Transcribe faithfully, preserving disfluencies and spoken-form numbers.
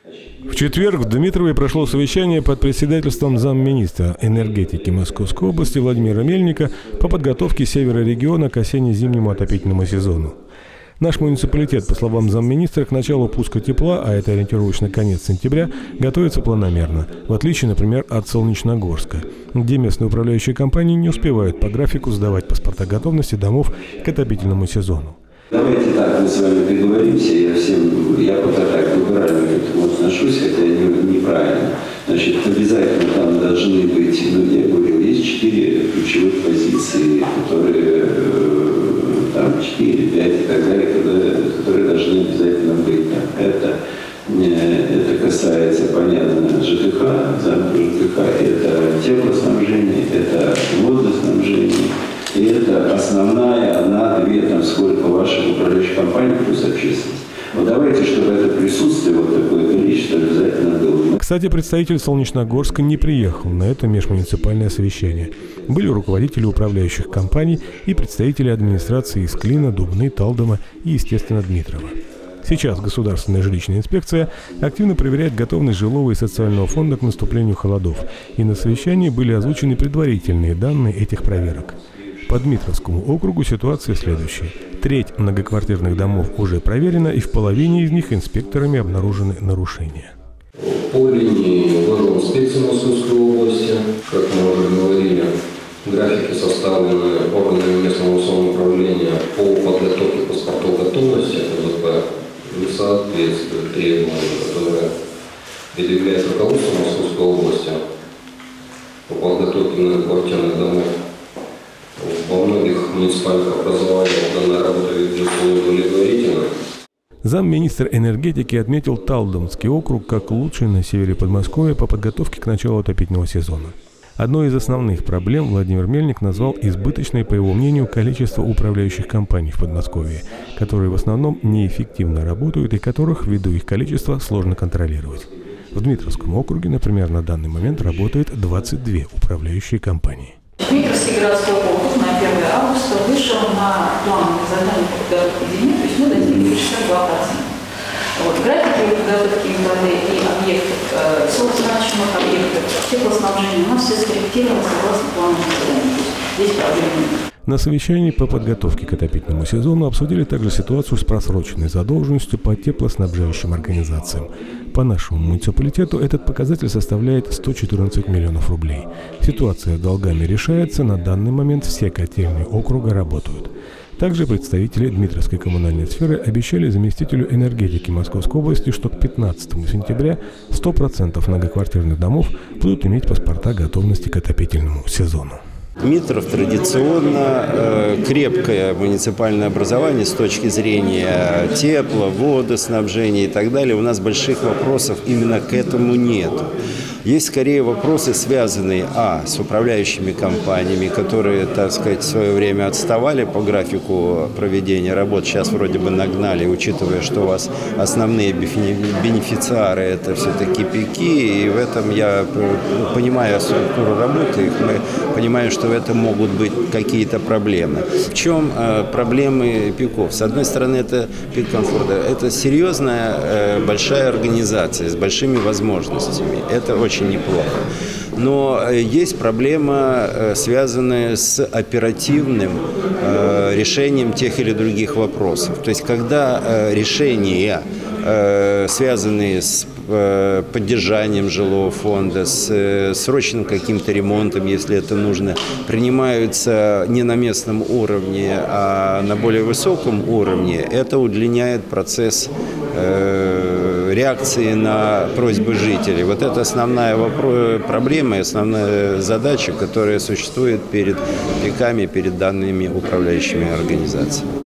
В четверг в Дмитрове прошло совещание под председательством замминистра энергетики Московской области Владимира Мельника по подготовке севера региона к осенне-зимнему отопительному сезону. Наш муниципалитет, по словам замминистра, к началу пуска тепла, а это ориентировочно конец сентября, готовится планомерно, в отличие, например, от Солнечногорска, где местные управляющие компании не успевают по графику сдавать паспорта готовности домов к отопительному сезону. Давайте так, мы с вами договоримся, я всем, я пока так либерально к этому отношусь, хотя не, неправильно. Значит, обязательно там должны быть, ну, я говорил, есть четыре ключевых позиции, которые, там, четыре, пять и так далее, которые должны обязательно быть. Это, это касается, понятно, ЖКХ, ЖКХ, это теплоснабжение, это водоснабжение. И это основная, одна-две, там сколько ваших управляющих компаний плюс общественность. Вот давайте, чтобы это присутствие, вот такое количество обязательно было. Кстати, представитель Солнечногорска не приехал на это межмуниципальное совещание. Были руководители управляющих компаний и представители администрации из Клина, Дубны, Талдома и, естественно, Дмитрова. Сейчас Государственная жилищная инспекция активно проверяет готовность жилого и социального фонда к наступлению холодов. И на совещании были озвучены предварительные данные этих проверок. По Дмитровскому округу ситуация следующая. Треть многоквартирных домов уже проверена, и в половине из них инспекторами обнаружены нарушения. По линии главного инспекции Московской области, как мы уже говорили, графики составлены органами местного самоуправления по подготовке паспортов готовности МЗП не соответствуют требованиям, которые предъявляет руководство Московской области по подготовке многоквартирных домов. Во многих муниципальных образованиях данная работа ведется удовлетворительно. Замминистра энергетики отметил Талдомский округ как лучший на севере Подмосковья по подготовке к началу отопительного сезона. Одной из основных проблем Владимир Мельник назвал избыточное, по его мнению, количество управляющих компаний в Подмосковье, которые в основном неэффективно работают и которых, ввиду их количества, сложно контролировать. В Дмитровском округе, например, на данный момент работает двадцать две управляющие компании. Дмитровский городской округ на первое августа вышел на плановые задания по подготовке зимы, то есть мы достигли шестьдесят два процента. Вот, графики подготовки МВД и объектов, э, сельскохозяйственных объектов, теплоснабжения у нас все скорректировано согласно плановым заданиям. Здесь проблем нет. На совещании по подготовке к отопительному сезону обсудили также ситуацию с просроченной задолженностью по теплоснабжающим организациям. По нашему муниципалитету этот показатель составляет сто четырнадцать миллионов рублей. Ситуация с долгами решается, на данный момент все котельные округа работают. Также представители Дмитровской коммунальной сферы обещали заместителю энергетики Московской области, что к пятнадцатому сентября сто процентов многоквартирных домов будут иметь паспорта готовности к отопительному сезону. Дмитров традиционно э, крепкое муниципальное образование с точки зрения тепла, водоснабжения и так далее. У нас больших вопросов именно к этому нет. Есть скорее вопросы, связанные а, с управляющими компаниями, которые, так сказать, в свое время отставали по графику проведения работ. Сейчас вроде бы нагнали, учитывая, что у вас основные бенефициары – это все-таки ПИКи. И в этом я понимаю структуру работы их, мы понимаем, что в этом могут быть какие-то проблемы. В чем э, проблемы ПИКов? С одной стороны, это ПИК-комфорт. Это серьезная э, большая организация с большими возможностями. Это очень неплохо. Но есть проблема, связанная с оперативным э, решением тех или других вопросов. То есть, когда э, решения, э, связанные с э, поддержанием жилого фонда, с э, срочным каким-то ремонтом, если это нужно, принимаются не на местном уровне, а на более высоком уровне, это удлиняет процесс э, реакции на просьбы жителей. Вот это основная вопрос, проблема и основная задача, которая существует перед ПИКами, перед данными управляющими организациями.